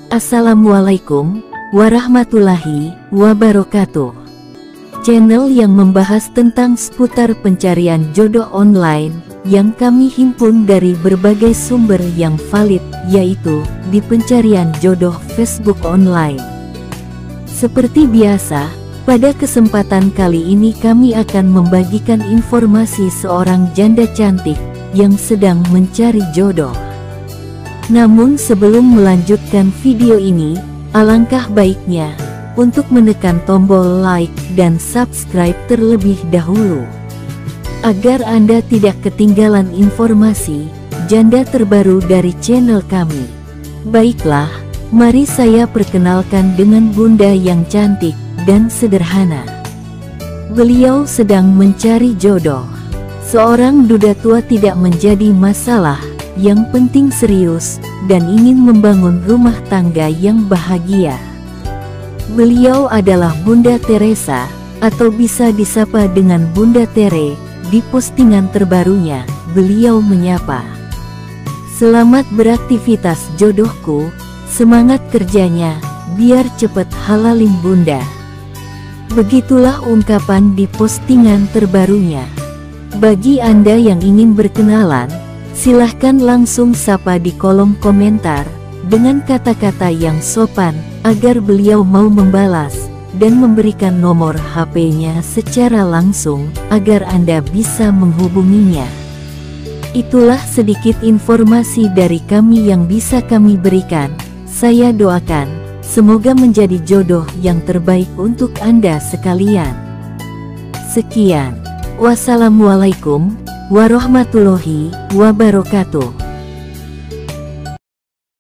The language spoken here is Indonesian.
Assalamualaikum warahmatullahi wabarakatuh. Channel yang membahas tentang seputar pencarian jodoh online yang kami himpun dari berbagai sumber yang valid, yaitu di pencarian jodoh Facebook online. Seperti biasa, pada kesempatan kali ini kami akan membagikan informasi seorang janda cantik yang sedang mencari jodoh. Namun sebelum melanjutkan video ini, alangkah baiknya untuk menekan tombol like dan subscribe terlebih dahulu, agar Anda tidak ketinggalan informasi janda terbaru dari channel kami. Baiklah, mari saya perkenalkan dengan bunda yang cantik dan sederhana. Beliau sedang mencari jodoh. Seorang duda tua tidak menjadi masalah, yang penting serius dan ingin membangun rumah tangga yang bahagia. Beliau adalah Bunda Teresa, atau bisa disapa dengan Bunda Tere. Di postingan terbarunya, beliau menyapa, "Selamat beraktivitas jodohku, semangat kerjanya, biar cepet halalin Bunda." Begitulah ungkapan di postingan terbarunya. Bagi Anda yang ingin berkenalan, silahkan langsung sapa di kolom komentar dengan kata-kata yang sopan, agar beliau mau membalas dan memberikan nomor HP-nya secara langsung, agar Anda bisa menghubunginya. Itulah sedikit informasi dari kami yang bisa kami berikan. Saya doakan, semoga menjadi jodoh yang terbaik untuk Anda sekalian. Sekian. Wassalamualaikum warahmatullahi wabarakatuh.